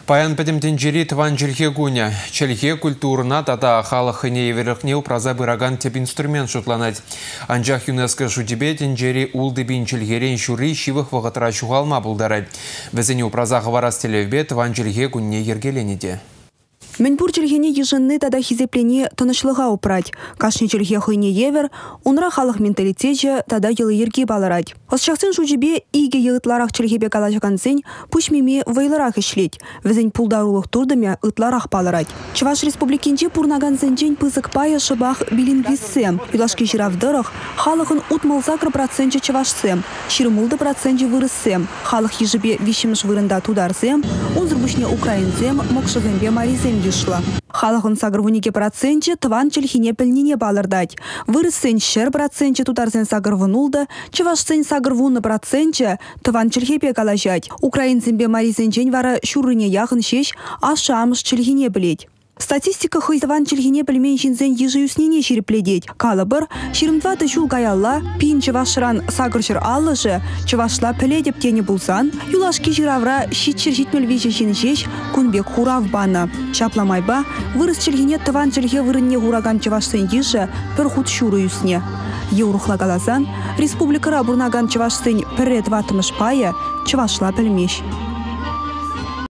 Паян пәдімтен жері тыван жерге гуня. Челге культурына тата халықыне еверіқне упраза бұраган теп инструмент шутланады. Анжақ ЮНЕСКО жудебетін жері улдыбин челгерен шүрі шивық вағытыра шуғалма бұлдары. Візіне упраза ғыварас телевбе тыван жерге гунне ергеленеде. Менпур челгене ежынны тада хизеплене тынышлыға упрать. Кашни челге хыйне евер, унра халық менталитете тада елы ерге баларать. Осчақсын жужебе иге елытларақ челгебе калашакансен пушмеме вайларақ ишлет. Візен пулдарулық турдыме ытларақ баларать. Чуваш республикинде пурнагансенжен пызык пая шыбақ билингвиссем. Юлашки жиравдырық халықын утмалзакр проценте чувашсем. Ширмулды проценте вырыссем. Халық ежебе вишіміш вырында тударсем. Унзырбушне украинзем, мокшығынбе маризем дешла. Халықын сагырвунике проценте тыван челхине пілнене балырдать. Вырыссен шер проценте тударсен сагырвунулды, чывашсен сагырвуны проценте тыван челхепе калажать. Украинзембе маризенжен вара шурыне яғын шеш, ашамыш челхине білет. Статистика хыйзаван челхине пельмен жинзен ежи үснене шерепледеть. Калабыр, шерімдваты жул гаялла, пин чывашран сагыршыр аллыжы, чывашла піледеп тені булсан, юлашки жиравра щитчер житмел вежі жинжеш, кунбек хурав бана. Шапламайба, вырыс челхине тыван челхе вырынне хураган чывашсен ежі пір худ шуры үсне. Еурухла галазан, республикара бурнаган чывашсен піррет ватымыш пая, чывашла пельмеш.